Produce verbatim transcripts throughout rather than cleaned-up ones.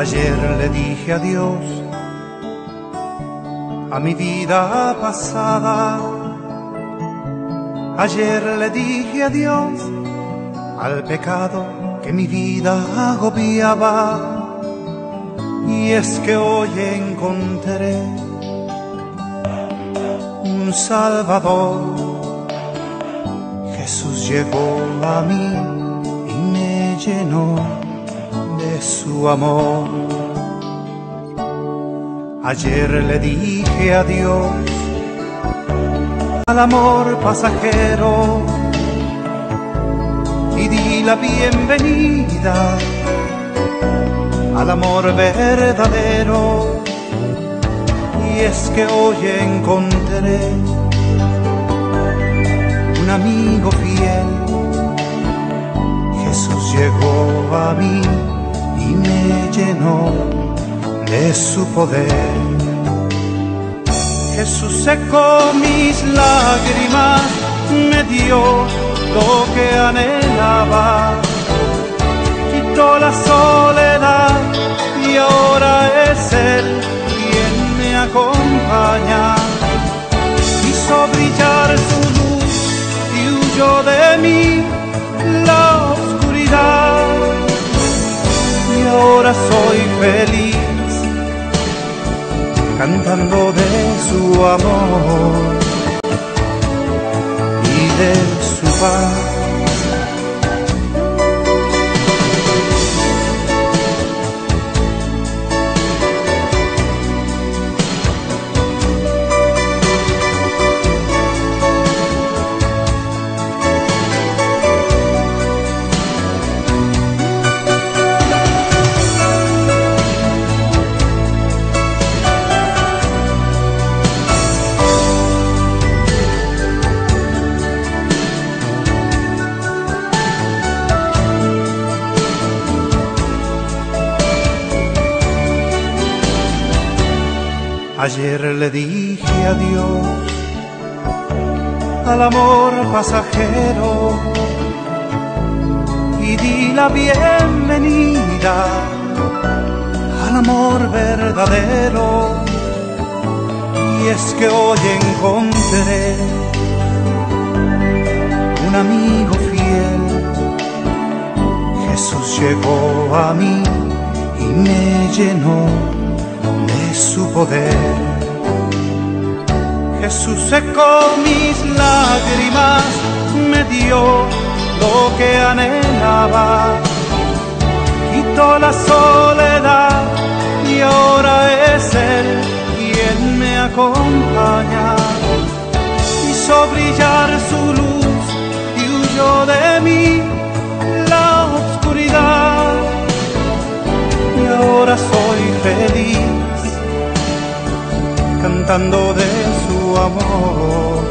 Ayer le dije adiós a mi vida pasada. Ayer le dije adiós al pecado que mi vida agobiaba. Y es que hoy encontré un Salvador. Jesús llegó a mí y me llenó de su amor. Ayer le dije adiós al amor pasajero y di la bienvenida al amor verdadero. Y es que hoy encontré un amigo fiel. Jesús llegó a mí y me llenó de su poder. Jesús secó mis lágrimas, me dio lo que anhelaba, quitó la soledad y ahora es Él quien me acompaña. Hizo brillar su luz y huyó de mí la oscuridad. Y ahora soy feliz cantando de su amor y de su paz. Ayer le dije adiós al amor pasajero y di la bienvenida al amor verdadero. Y es que hoy encontré un amigo fiel. Jesús llegó a mí y me llenó de su poder. Jesús secó mis lágrimas, me dio lo que anhelaba, quitó la soledad y ahora es Él quien me acompaña. Hizo brillar su luz y huyó de mí la oscuridad. Y ahora soy feliz cantando de su amor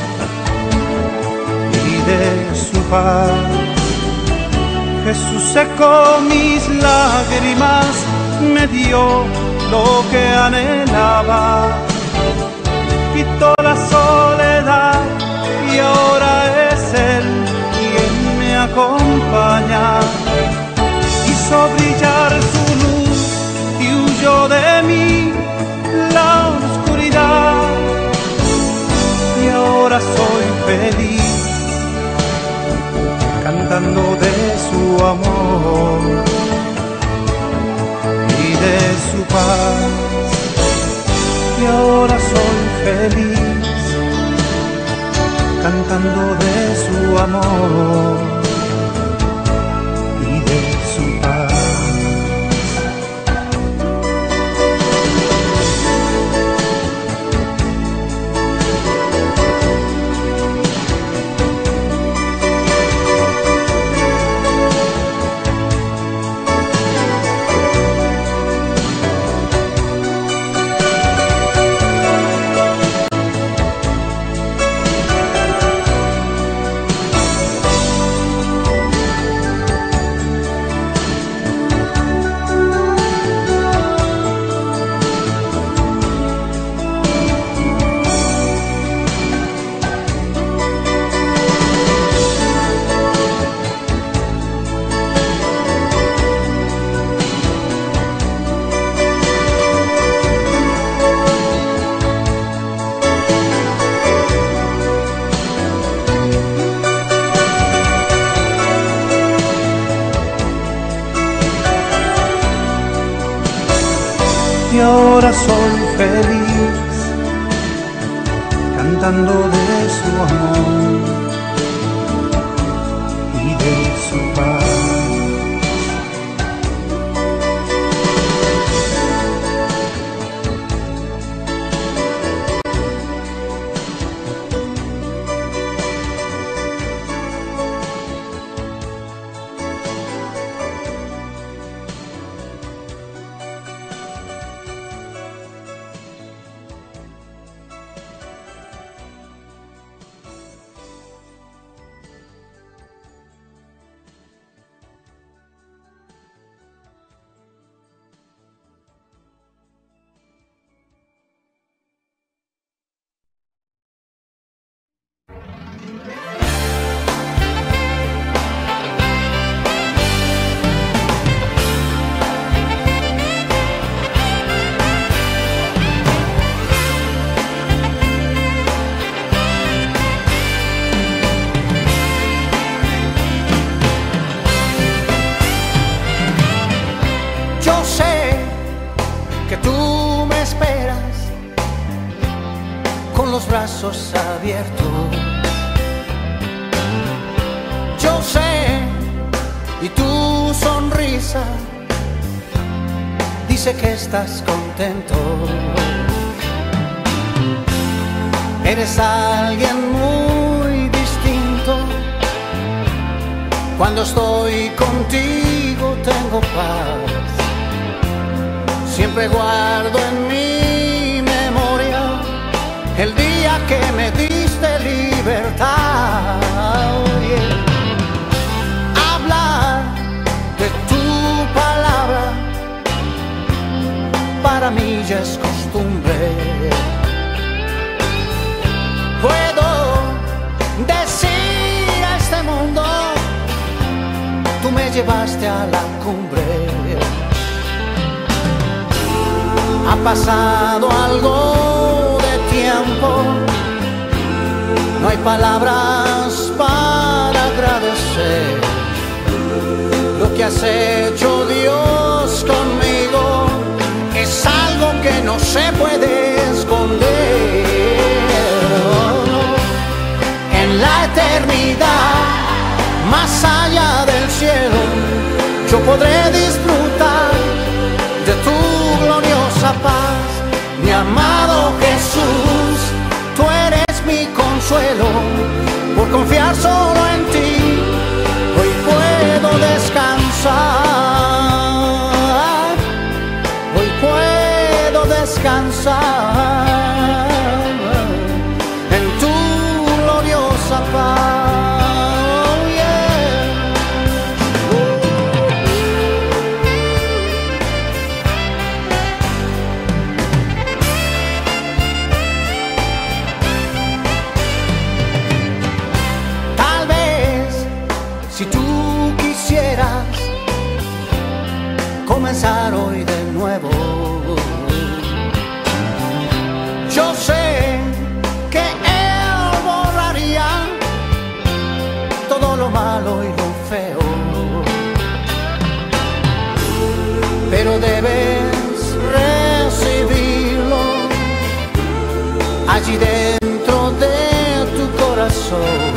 y de su paz. Jesús secó mis lágrimas, me dio lo que anhelaba, quitó la soledad y ahora es Él quien me acompaña. Hizo brillar su luz y huyó de mí la oscuridad. Y ahora soy feliz cantando de su amor y de su paz. Y ahora soy feliz cantando de su amor y de su paz. soy feliz cantando de su amor y de su paz. Brazos abiertos, yo sé, y tu sonrisa dice que estás contento. Eres alguien muy distinto. Cuando estoy contigo tengo paz. Siempre guardo en mi memoria el día que me diste libertad. Yeah. Hablar de tu palabra para mí ya es costumbre. Puedo decir a este mundo, tú me llevaste a la cumbre. Ha pasado algo de tiempo, no hay palabras para agradecer lo que has hecho, Dios, conmigo. Es algo que no se puede esconder. En la eternidad, más allá del cielo, yo podré disfrutar de tu gloriosa paz. Mi amado Jesús, tú eres mi consuelo. Por confiar solo en ti, hoy puedo descansar. Hoy puedo descansar en tu gloriosa paz. Comenzar hoy de nuevo. Yo sé que Él borraría todo lo malo y lo feo, pero debes recibirlo allí dentro de tu corazón,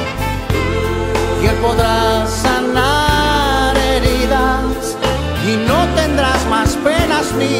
y Él podrá sanar heridas y no tendrás más penas ni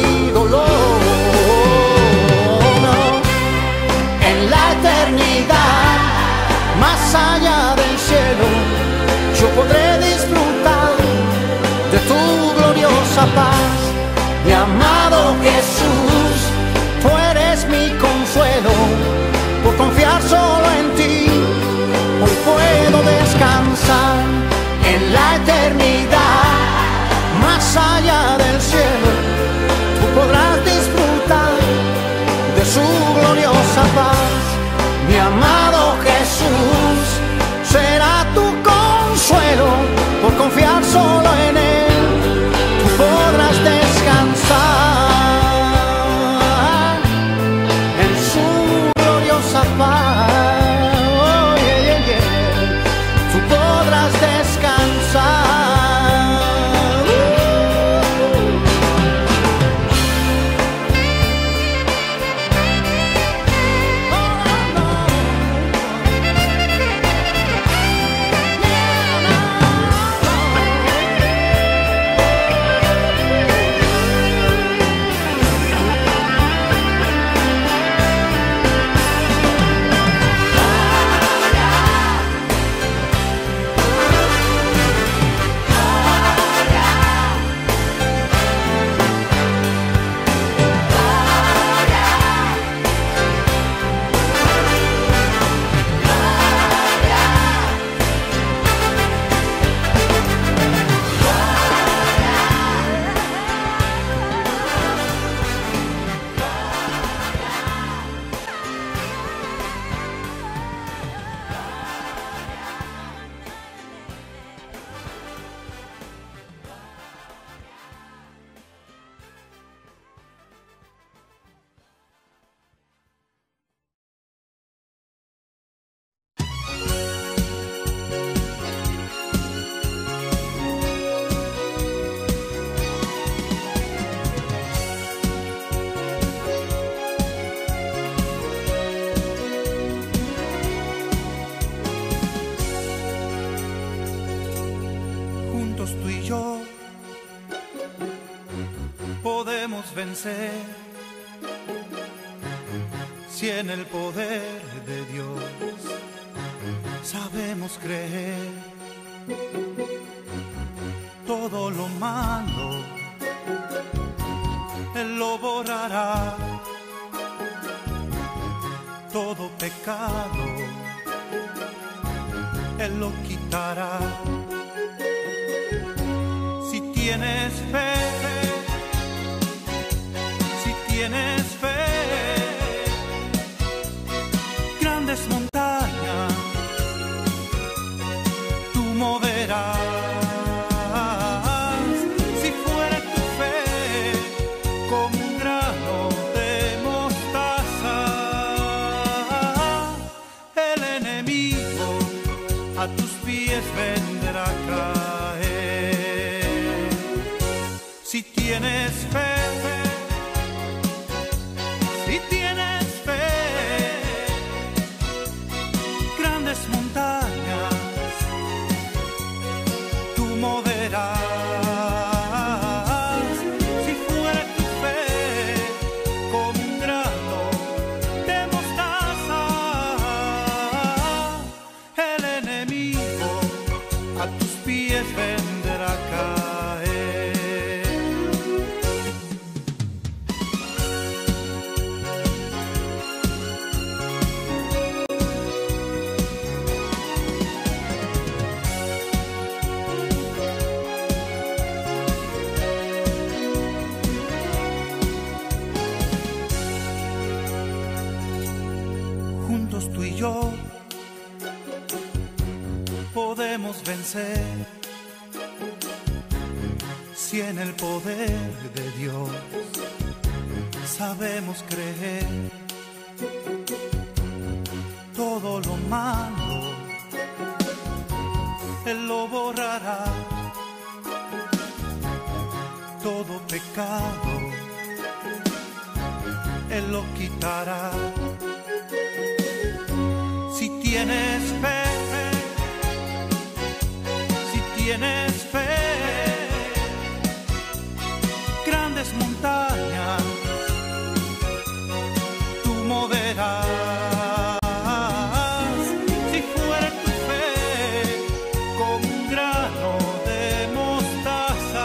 vencer si en el poder de Dios sabemos creer? Todo lo malo Él lo borrará, todo pecado Él lo quitará. Si tienes fe, si tienes fe, grandes montañas tú moverás. Si fuera tu fe como un grano de mostaza, el enemigo a tus pies vendrá a caer. Si tienes fe, si tienes fe, grandes montañas tú moverás. Si fuera tu fe como un grano de mostaza, el enemigo a tus pies vendrá a caer. Juntos tú y yo podemos vencer si en el poder de Dios sabemos creer. Todo lo malo Él lo borrará, todo pecado Él lo quitará. Si tienes fe, si tienes fe, grandes montañas tú moverás. Si fuera tu fe como un grano de mostaza,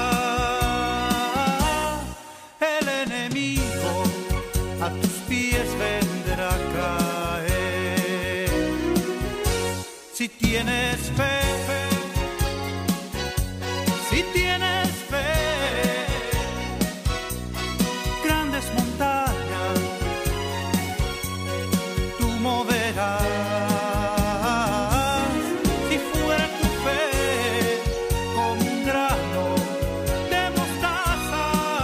el enemigo a tus pies vendrá a caer. Si tienes fe, si tienes fe, grandes montañas tú moverás. Si fuera tu fe como un grano de mostaza,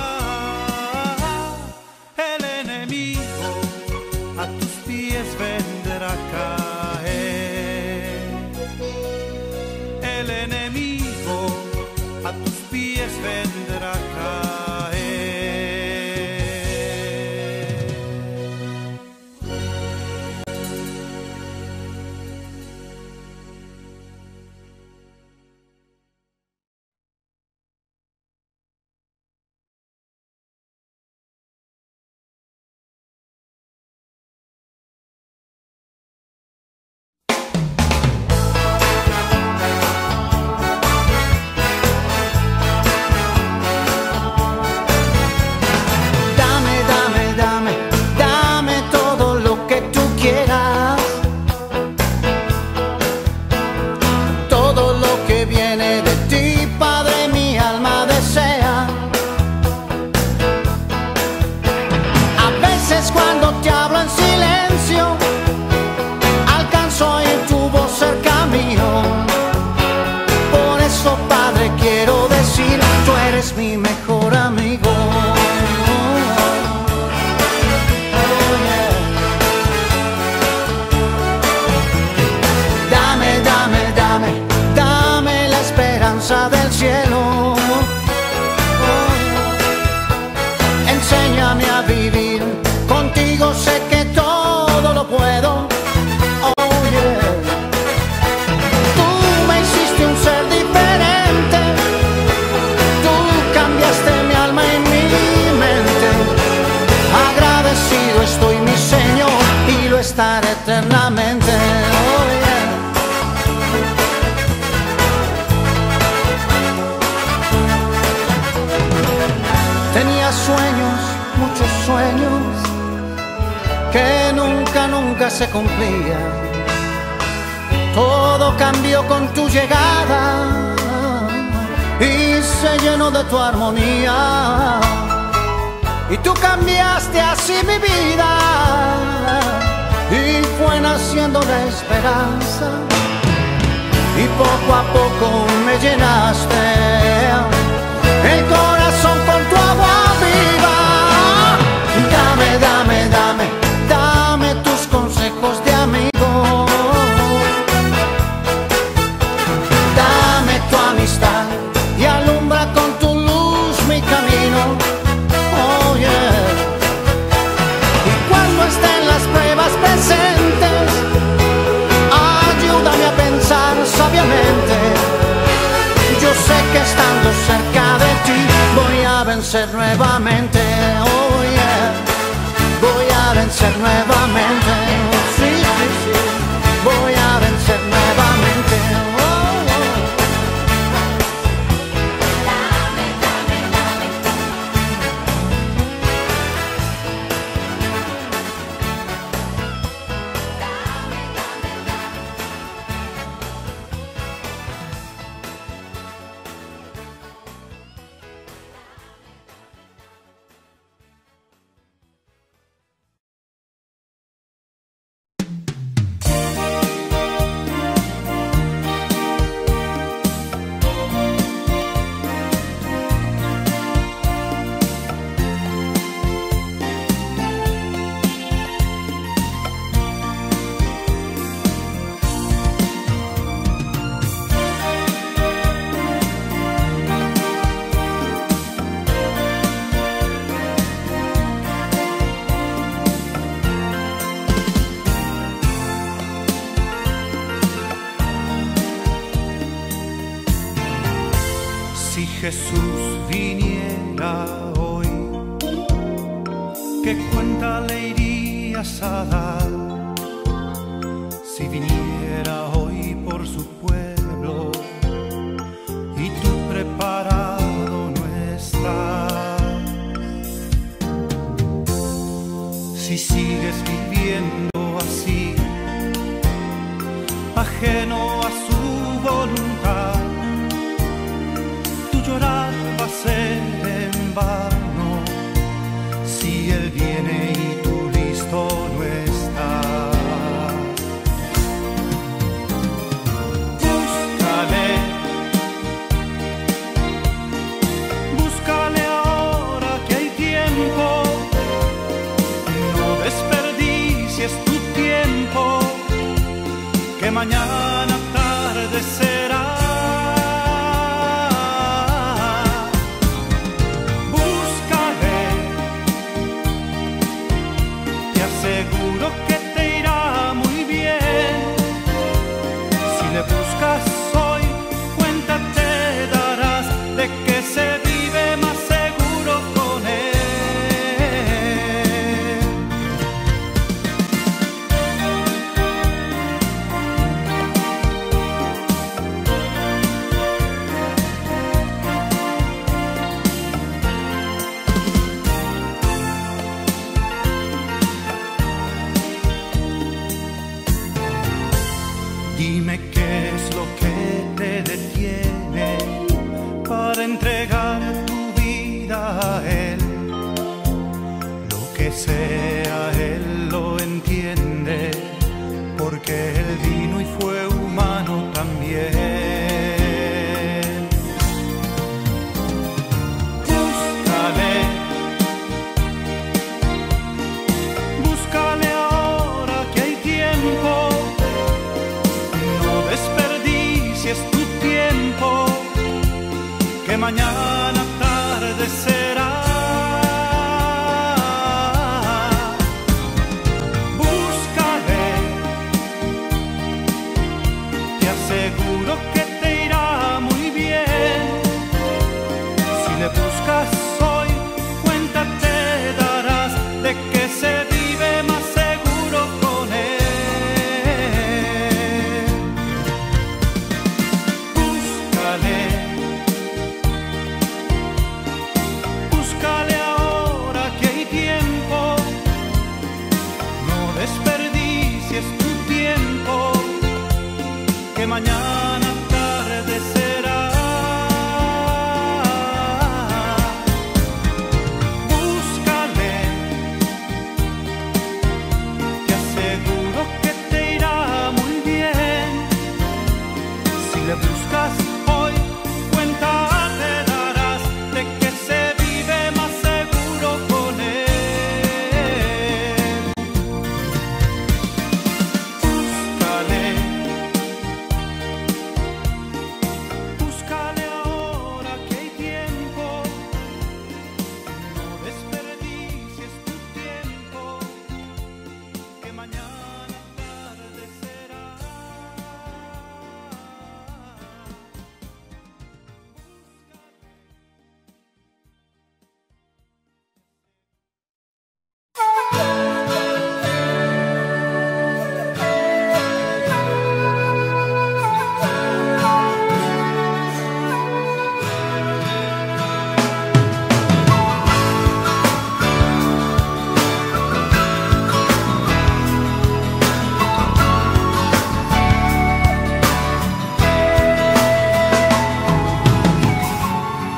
el enemigo a tus pies vendrá a caer. Agradecido estoy, mi Señor, y lo estaré eternamente. Oh, yeah. Tenía sueños, muchos sueños, que nunca, nunca se cumplían. Todo cambió con tu llegada y se llenó de tu armonía. Y tú cambiaste así mi vida y fue naciendo la esperanza. Y poco a poco me llenaste el corazón con tu agua viva. Dame, dame, dame, dame tus consejos de amigo. Dame tu amistad y alumbra con tu luz mi camino. Oh yeah. Y cuando estén las pruebas presentes, ayúdame a pensar sabiamente. Yo sé que estando cerca de ti voy a vencer nuevamente. Oh yeah. Voy a vencer nuevamente. Sí, sí, sí. Voy a vencer nuevamente. Oh, oh. Dame, dame, dame. Si Jesús viniera hoy, ¿qué cuenta le irías a dar? Si viniera hoy por su pueblo y tú preparado no estás. Si sigues viviendo así, ajeno a su voluntad, llorar va a ser en vano. Si Él viene y tú listo no estás. Búscale, búscale ahora que hay tiempo. No desperdicies tu tiempo, que mañana tarde será. Seguro que te irá muy bien. Si le buscas hoy, cuenta te darás de que se vive más seguro con Él. Dime qué es lo que te detiene para entregar tu vida a Él. Lo que sea, Él lo entiende, porque Él vino y fue humano también. Búscale, búscale ahora que hay tiempo. Desperdicies tu tiempo, que mañana tarde será. Búscale, te aseguro que te irá muy bien. Si le buscas hoy, cuenta te darás de que se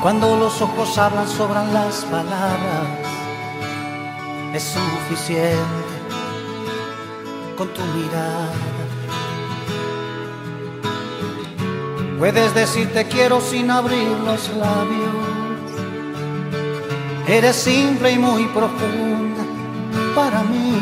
Cuando los ojos hablan sobran las palabras, es suficiente con tu mirada. Puedes decir te quiero sin abrir los labios. Eres simple y muy profunda para mí.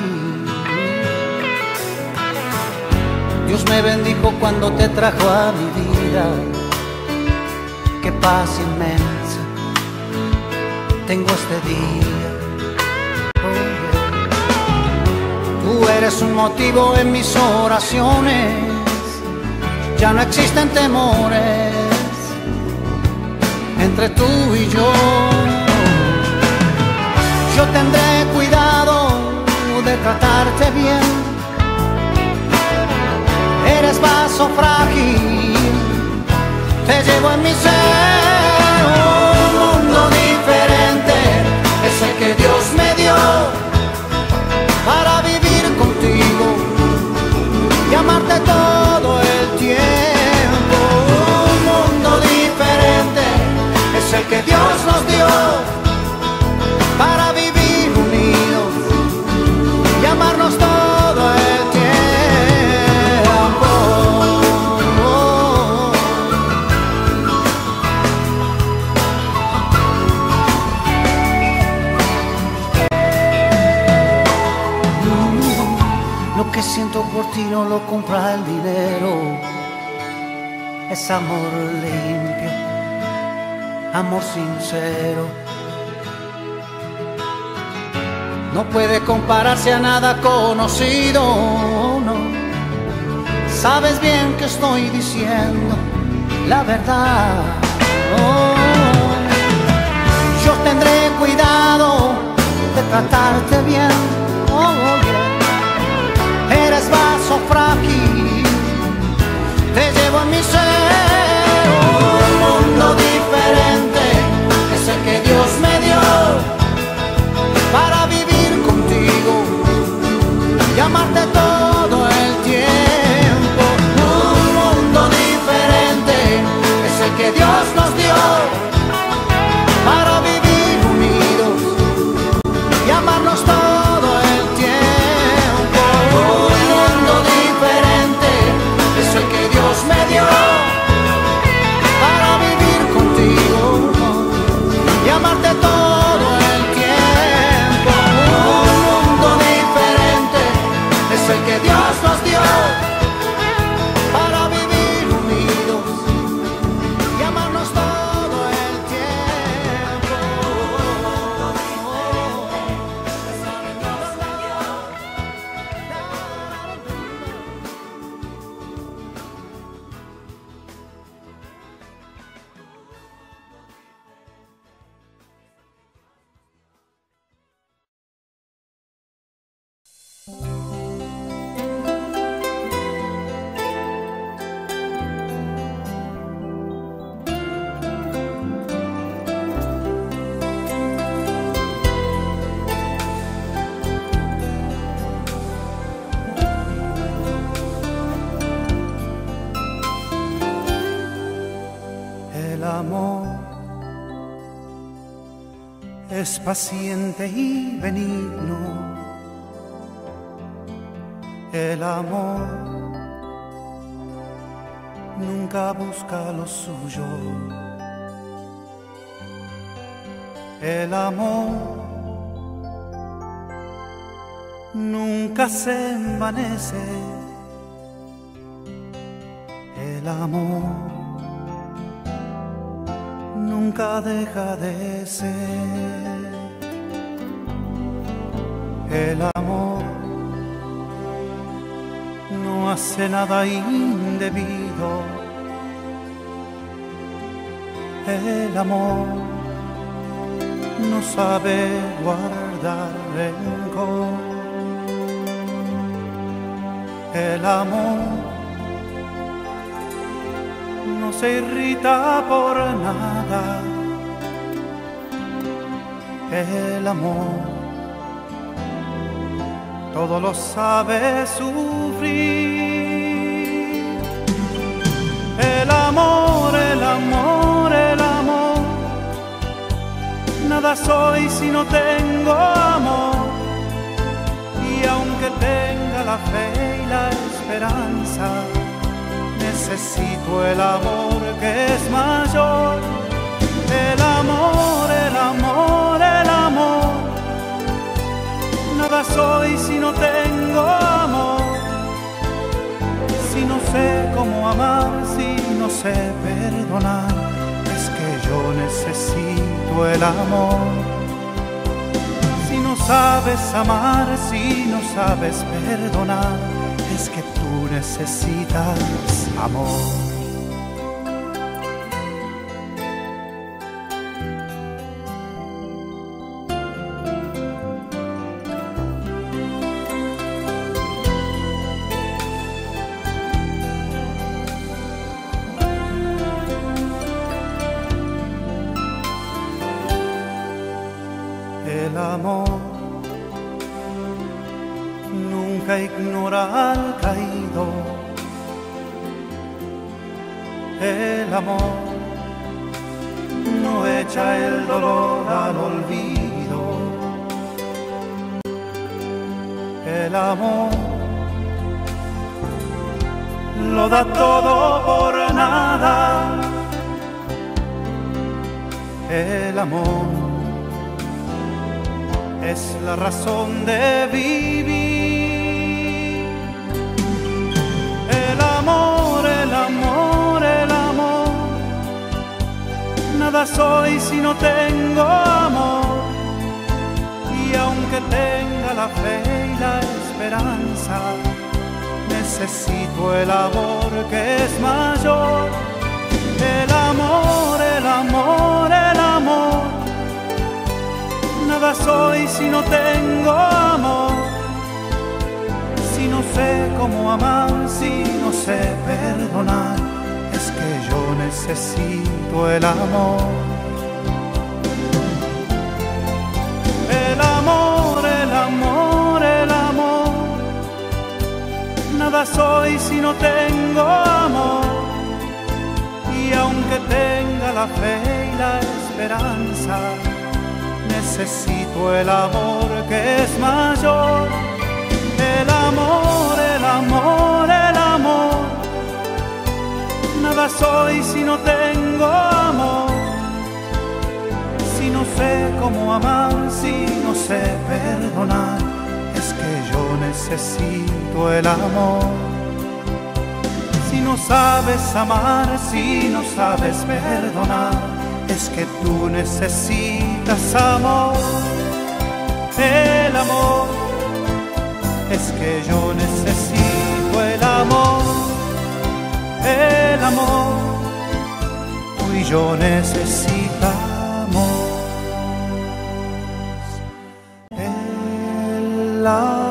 Dios me bendijo cuando te trajo a mi vida. Qué paz inmensa tengo este día. Oh, yeah. Tú eres un motivo en mis oraciones. Ya no existen temores entre tú y yo. Yo tendré cuidado de tratarte bien. Eres vaso frágil, te llevo en mi ser. Un mundo diferente es el que Dios me dio para vivir contigo y amarte todo el tiempo. Un mundo diferente es el que Dios nos dio para vivir unidos y amarnos todo el tiempo. Lo que siento por ti no lo compra el dinero. Es amor limpio, amor sincero. No puede compararse a nada conocido, no. Sabes bien que estoy diciendo la verdad. Oh. Yo tendré cuidado de tratarte bien. Oh, yeah. Eres vaso frágil, te llevo en mi ser. Un mundo diferente es el que Dios me dio para vivir contigo y amarte todo el tiempo. Un mundo diferente es el que Dios nos dio para vivir unidos y amarnos todo el tiempo. Un mundo diferente es el que Dios me dio para vivir contigo y amarte todo el tiempo. Un mundo diferente es el que Dios nos dio para vivir unidos y amarnos todo el tiempo. El amor es paciente y benigno. El amor nunca busca lo suyo. El amor nunca se envanece. El amor nunca deja de ser. El amor no hace nada indebido. El amor no sabe guardar rencor. El amor no se irrita por nada. El amor todo lo sabe sufrir. El amor, el amor, el amor Nada soy si no tengo amor, y aunque tenga la fe y la esperanza, necesito el amor que es mayor. El amor, el amor, el amor. Nada soy si no tengo amor, si no sé cómo amar, si no sé perdonar. Es que yo necesito el amor. Si no sabes amar, si no sabes perdonar, es que tú necesitas amor. El amor nunca ignora al caído. El amor no echa el dolor al olvido. El amor lo da todo por nada. El amor es la razón de vivir. El amor, el amor, el amor. Nada soy si no tengo amor, y aunque tenga la fe y la esperanza, necesito el amor que es mayor. El amor, el amor, el amor. Nada soy si no tengo amor, si no sé cómo amar, si no sé perdonar. Es que yo necesito el amor. El amor, el amor, el amor. Nada soy si no tengo amor, y aunque tenga la fe y la esperanza, necesito el amor que es mayor. El amor, el amor, el amor. Nada soy si no tengo amor, si no sé cómo amar, si no sé perdonar. Es que yo necesito el amor. Si no sabes amar, si no sabes perdonar, es que tú necesitas amor. El amor, es que yo necesito el amor. El amor, tú y yo necesitamos el amor.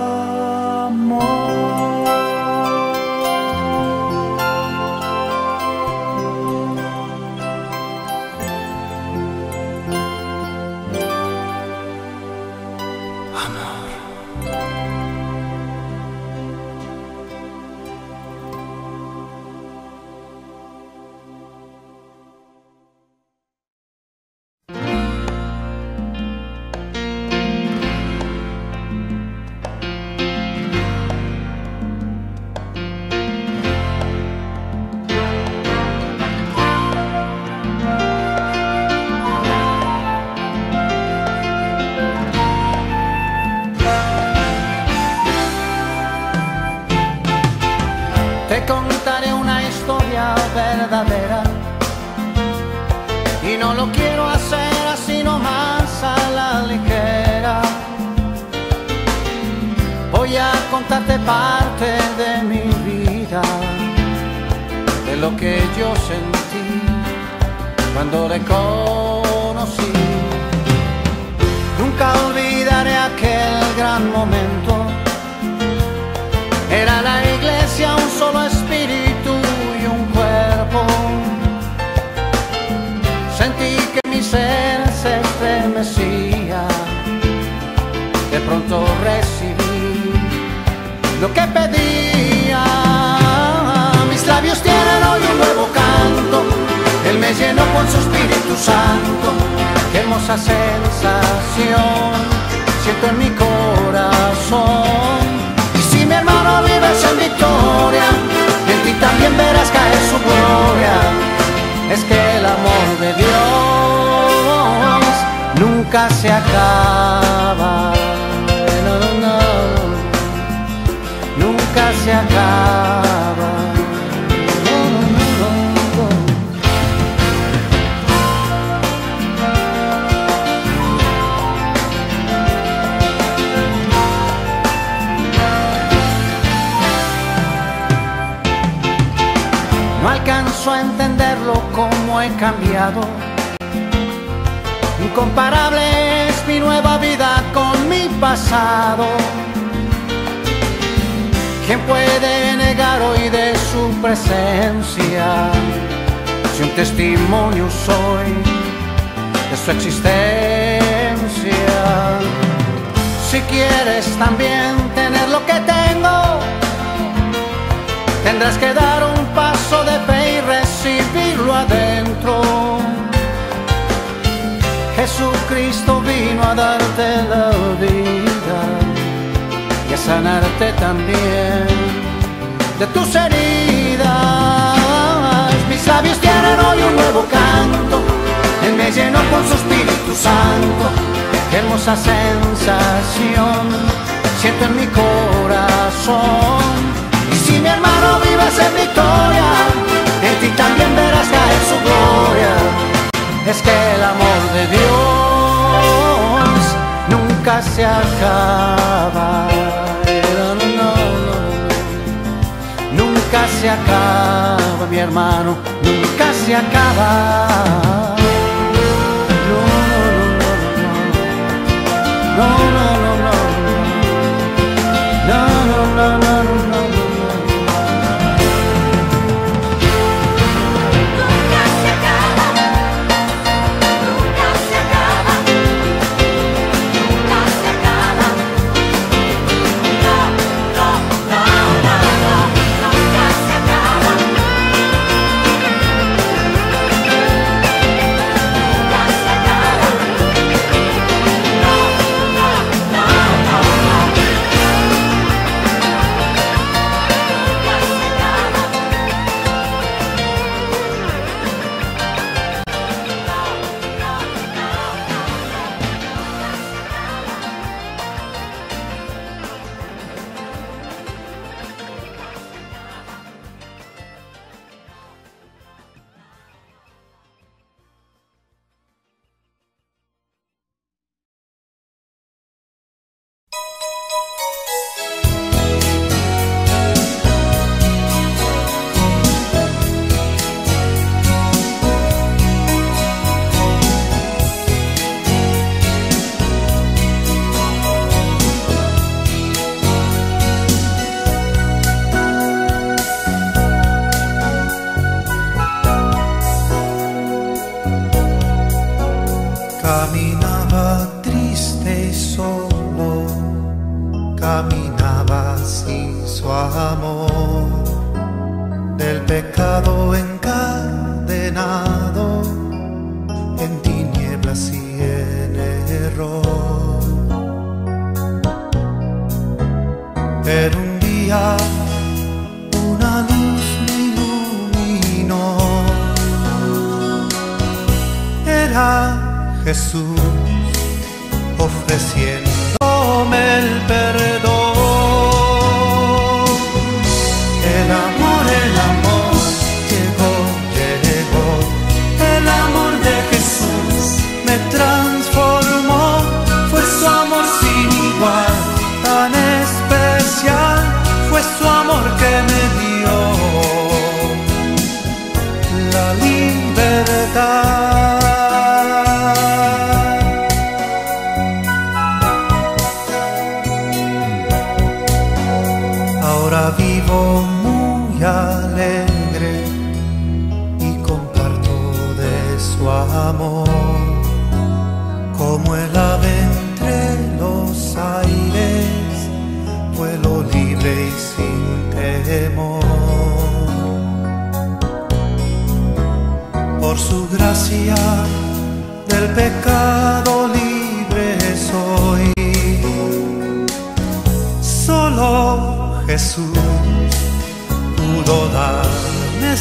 Te contaré una historia verdadera, y no lo quiero hacer así nomás a la ligera. Voy a contarte parte de mi vida, de lo que yo sentí cuando le conocí. Nunca olvidaré aquel gran momento. Era la iglesia, un solo espíritu y un cuerpo. Sentí que mi ser se estremecía. De pronto recibí lo que pedía. Mis labios tienen hoy un nuevo canto. Él me llenó con su Espíritu Santo, que hermosa sensación siento en mi corazón. Y si mi hermano vives en victoria, en ti también verás caer su gloria. Es que el amor de Dios nunca se acaba. No, no, no. Nunca se acaba. No, no, no, no. No alcanzo a entenderlo como he cambiado. Incomparable es mi nueva vida con mi pasado. ¿Quién puede negar hoy de su presencia? Si un testimonio soy de su existencia. Si quieres también tener lo que tengo, tendrás que dar un paso de fe y recibirlo adentro. Jesucristo vino a darte la vida y a sanarte también de tus heridas. Mis labios tienen hoy un nuevo canto, Él me llenó con su Espíritu Santo. Qué hermosa sensación siento en mi corazón. Y si mi hermano vives en victoria, en ti también verás caer su gloria. Es que el amor de Dios nunca se acaba. No, no, no, no. Nunca se acaba, mi hermano, nunca se acaba. No, no, no, no, no, no, no, no, no, no, no, no. Caminaba triste y solo, caminaba sin su amor, del pecado encadenado, en tinieblas y en error. Pero un día una luz me iluminó, era Jesús ofreciéndome el perdón. El amor, el amor llegó, llegó. El amor de Jesús me transformó. Fue su amor sin igual, tan especial. Fue su amor que me dio la libertad. Vivo muy alegre y comparto de su amor, como el ave entre los aires, vuelo libre y sin temor. Por su gracia del pecado libre soy. Solo Jesús pudo darme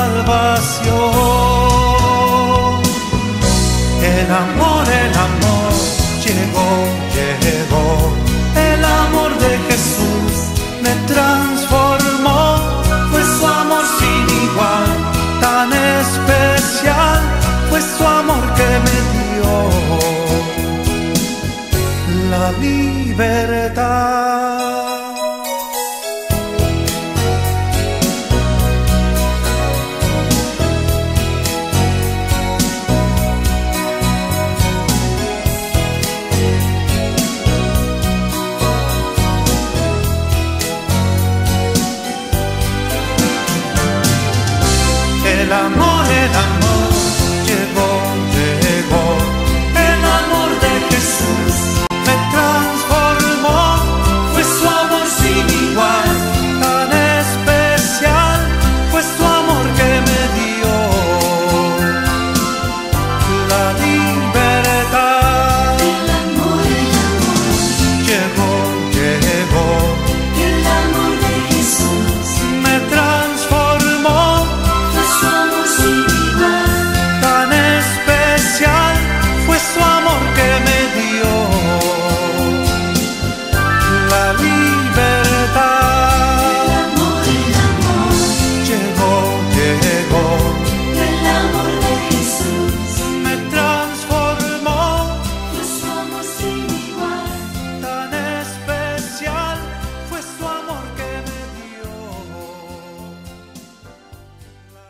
salvación. El amor, el amor llegó, llegó. El amor de Jesús me transformó. Fue su amor sin igual, tan especial. Fue su amor que me dio la libertad. El amor, el amor llegó, llegó. El amor de Jesús me transformó. Fue su amor sin igual, tan especial. Fue su amor que me dio la libertad. El amor, el amor Llegó, llegó. El amor de Jesús Me transformó. fue su amor sin igual. Tan especial fue su amor que me dio la libertad. El amor, el amor Llegó, llegó, El amor de Jesús me transformó. fue su amor sin igual. Tan especial fue su amor que me dio la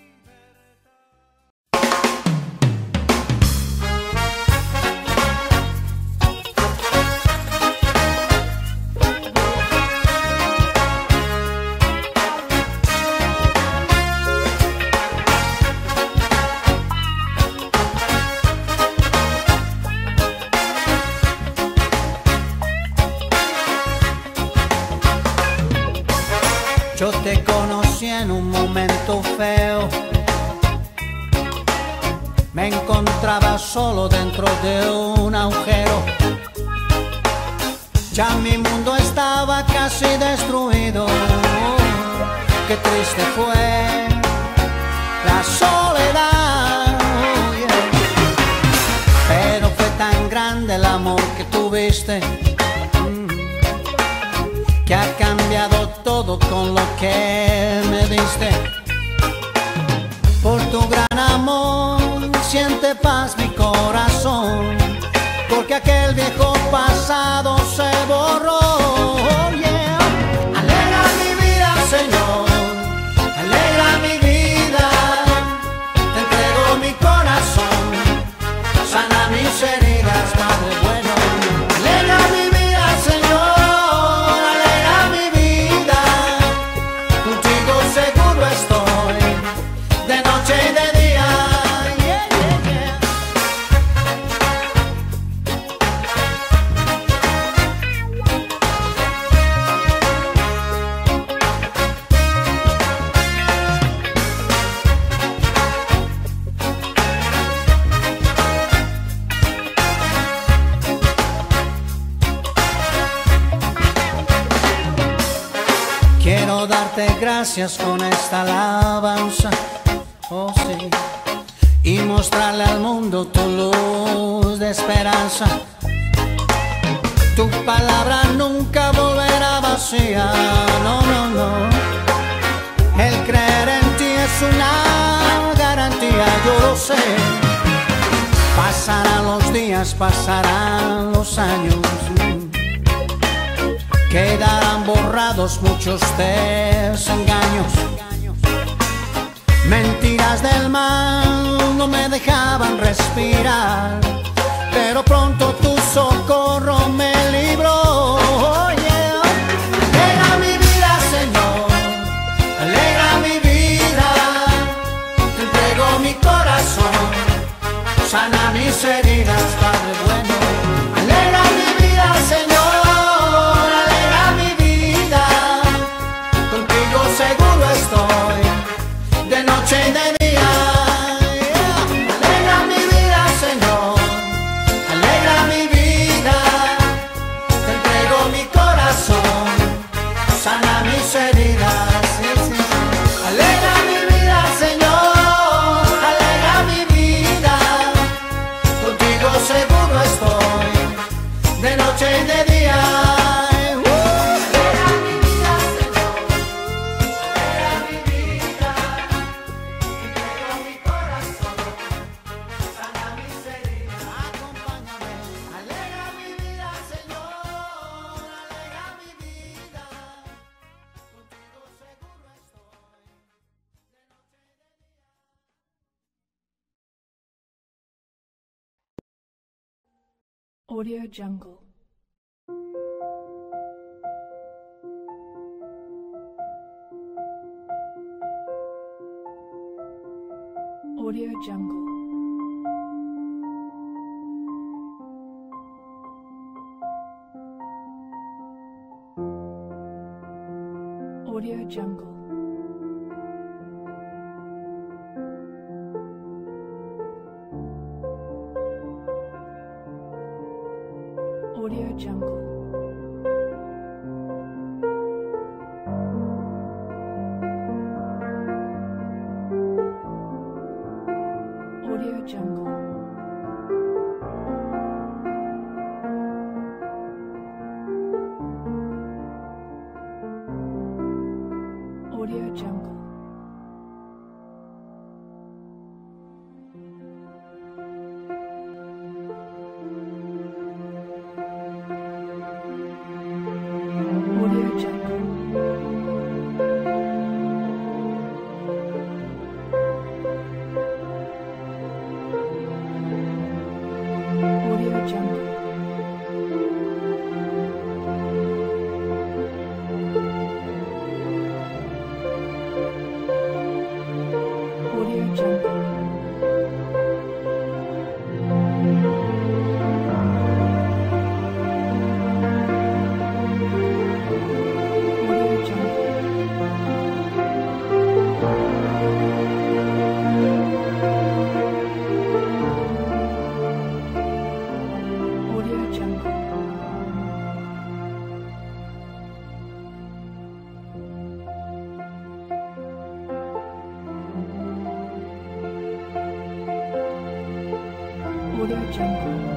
Yo te conocí en un momento feo. Me encontraba solo dentro de un agujero. Ya mi mundo estaba casi destruido. Qué triste fue la soledad. Oh, yeah. Pero fue tan grande el amor que tuviste, que ha cambiado todo con lo que me diste. Por tu gran amor siente paz mi corazón, porque aquel viejo pasado se borró. Oh, yeah. Alegra mi vida, Señor, alegra mi vida. Te entrego mi corazón, sana mis heridas, Padre bueno. Alegra mi vida, Señor, alegra mi vida. Contigo seguro estoy, de noche y de día. Yeah, yeah, yeah. Quiero darte gracias con esta alabanza, oh sí, y mostrarle al mundo tu luz de esperanza. Tu palabra nunca volverá vacía, no, no, no. El creer en ti es una garantía, yo lo sé. Pasarán los días, pasarán los años, quedarán borrados muchos desengaños. Mentiras del mal no me dejaban respirar, pero pronto tu socorro me libró. Oh, yeah. Alegra mi vida, Señor, alegra mi vida. Te entrego mi corazón, sana mis heridas, Padre bueno. Alegra mi vida, Señor, alegra mi vida. Contigo seguro estoy, de noche y de día. Yeah. Alegra mi vida, Señor, Audio Jungle. Audio Jungle. Audio Jungle. Audio Jungle. Audio Jungle. Audio Jungle. Audio Jungle. Audio Jungle. Audio Jungle. Audio Jungle. Audio Jungle. Audio Jungle.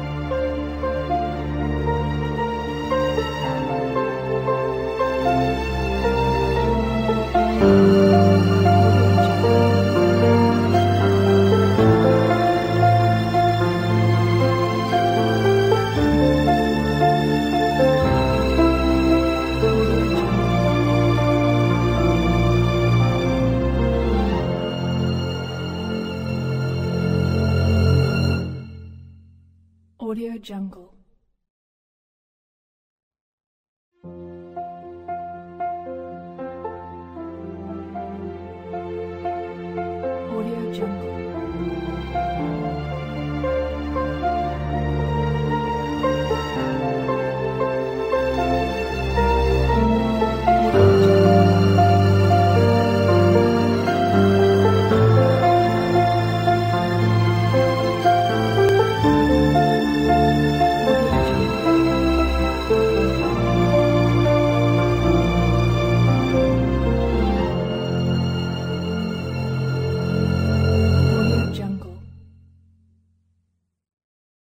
Audio Jungle. Audio Jungle.